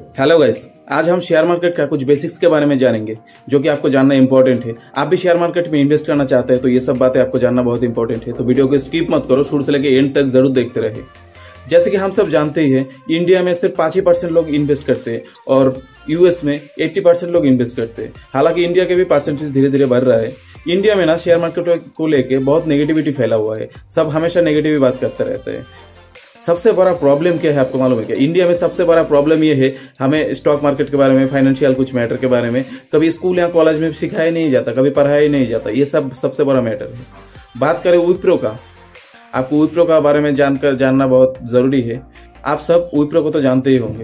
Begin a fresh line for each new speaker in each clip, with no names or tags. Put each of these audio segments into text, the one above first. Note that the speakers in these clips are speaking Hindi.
हेलो गाइस, आज हम शेयर मार्केट का कुछ बेसिक्स के बारे में जानेंगे जो कि आपको जानना इंपॉर्टेंट है। आप भी शेयर मार्केट में इन्वेस्ट करना चाहते हैं तो ये सब बातें आपको जानना बहुत इंपॉर्टेंट है। तो वीडियो को स्किप मत करो, शुरू से लेकर एंड तक जरूर देखते रहे। जैसे कि हम सब जानते ही हैं, इंडिया में सिर्फ 5% लोग इन्वेस्ट करते हैं और यूएस में 80% लोग इन्वेस्ट करते हैं। हालांकि इंडिया के भी परसेंटेज धीरे धीरे बढ़ रहा है। इंडिया में ना शेयर मार्केट को लेके बहुत नेगेटिविटी फैला हुआ है। सब हमेशा नेगेटिव बात करते रहते हैं। सबसे बड़ा प्रॉब्लम क्या है आपको मालूम है क्या? इंडिया में सबसे बड़ा प्रॉब्लम ये है, हमें स्टॉक मार्केट के बारे में, फाइनेंशियल कुछ मैटर के बारे में कभी स्कूल या कॉलेज में सिखाया नहीं जाता, कभी पढ़ाया नहीं जाता। ये सब सबसे बड़ा मैटर है। बात करें विप्रो का, आपको विप्रो का बारे में जानना बहुत जरूरी है। आप सब विप्रो को तो जानते ही होंगे।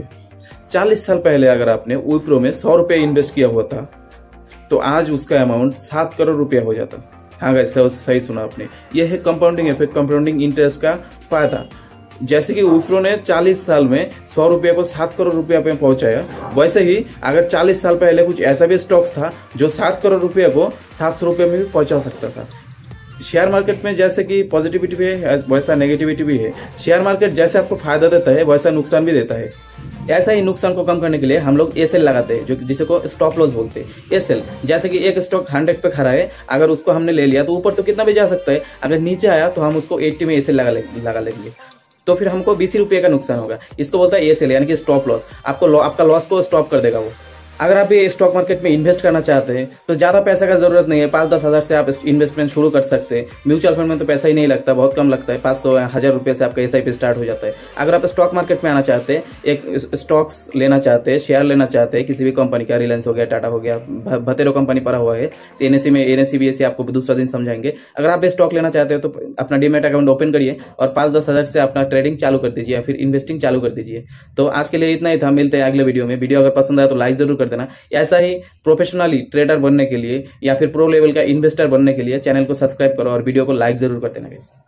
40 साल पहले अगर आपने विप्रो में 100 रुपये इन्वेस्ट किया हुआ था तो आज उसका अमाउंट 7 करोड़ रुपया हो जाता। हाँ गाइस, सही सुना आपने। यह है कंपाउंडिंग इफेक्ट, कंपाउंडिंग इंटरेस्ट का फायदा। जैसे कि विप्रो ने 40 साल में 100 रुपये को 7 करोड़ रुपया पे पहुंचाया, वैसे ही अगर 40 साल पहले कुछ ऐसा भी स्टॉक्स था जो 7 करोड़ रुपये को 700 रुपये में भी पहुंचा सकता था। शेयर मार्केट में जैसे कि पॉजिटिविटी भी है वैसा नेगेटिविटी भी है। शेयर मार्केट जैसे आपको फायदा देता है वैसा नुकसान भी देता है। ऐसा ही नुकसान को कम करने के लिए हम लोग एसएल लगाते हैं, जो जिसे को स्टॉप लॉस बोलते हैं। एसएल जैसे कि एक स्टॉक 100 पे खड़ा है, अगर उसको हमने ले लिया तो ऊपर तो कितना भी जा सकता है, अगर नीचे आया तो हम उसको 80 में एसएल लगा लेंगे तो फिर हमको 20 रुपये का नुकसान होगा। इसको बोलता है एसएल, यानी कि स्टॉप लॉस। आपका लॉस को स्टॉप कर देगा वो। अगर आप ये स्टॉक मार्केट में इन्वेस्ट करना चाहते हैं तो ज्यादा पैसा का जरूरत नहीं है। 5-10 हजार से आप इन्वेस्टमेंट शुरू कर सकते हैं। म्यूचुअल फंड में तो पैसा ही नहीं लगता, बहुत कम लगता है। 500-1000 रुपये से आपका एसआईपी स्टार्ट हो जाता है। अगर आप स्टॉक मार्केट में आना चाहते हैं, एक स्टॉक्स लेना चाहते हैं, शेयर लेना चाहते हैं किसी भी कंपनी का, रिलायंस हो गया, टाटा हो गया, भतेरो कंपनी पड़ा हुआ है, एनएससी बीएससी आपको दूसरा दिन समझाएंगे। अगर आप स्टॉक लेना चाहते हैं तो अपना डीमैट अकाउंट ओपन करिए और 5-10 हजार से अपना ट्रेडिंग चालू कर दीजिए या फिर इन्वेस्टिंग चालू कर दीजिए। तो आज के लिए इतना ही था। मिलते हैं अगले वीडियो में। वीडियो अगर पसंद आया तो लाइक जरूर कर देना। ऐसा प्रोफेशनली ट्रेडर बनने के लिए या फिर प्रो लेवल का इन्वेस्टर बनने के लिए चैनल को सब्सक्राइब करो और वीडियो को लाइक जरूर कर देना गाइस।